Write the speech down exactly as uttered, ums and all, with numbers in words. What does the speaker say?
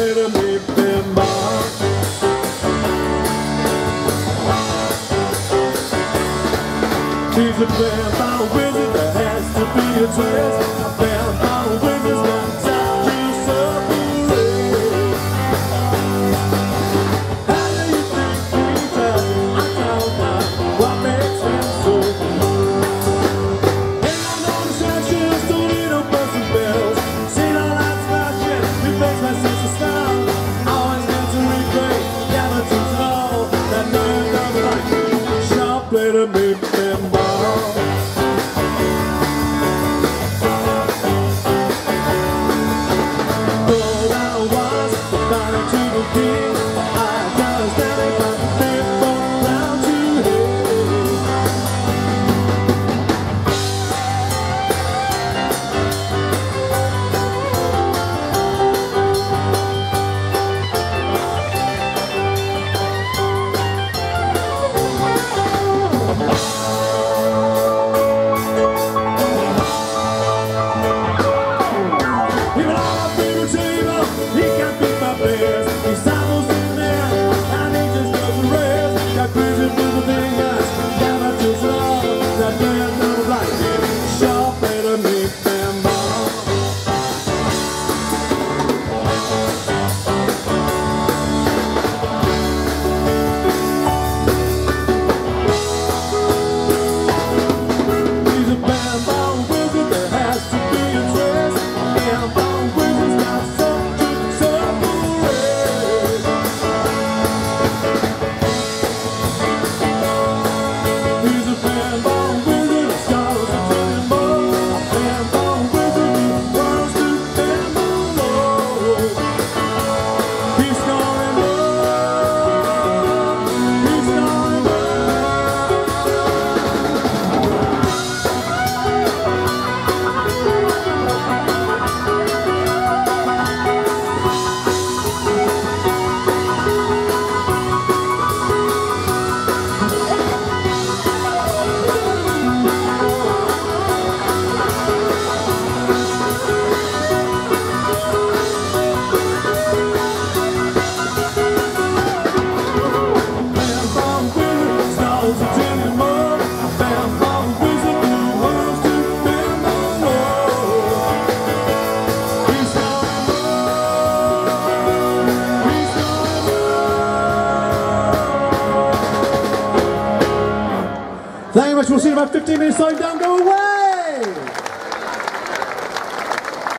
play the meat pinball. He's a pinball wizard, there has to be a twist. A pinball wizard's got time to separate. How do you think he does? I don't know what makes him so good. Ain't got no distractions, don't need no busting bells. Seen all that flashing, it makes my sense of style. Always got to recreate, never teach it all. That man doesn't like me, sharp play the meat pinball. Thank you very much. We'll see you in about fifteen minutes. Time down. Go away.